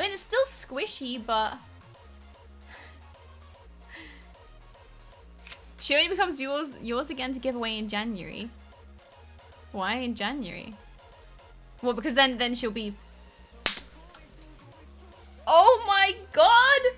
mean, it's still squishy, but... She only becomes yours again to give away in January. Why in January? Well, because then she'll be... Oh my god!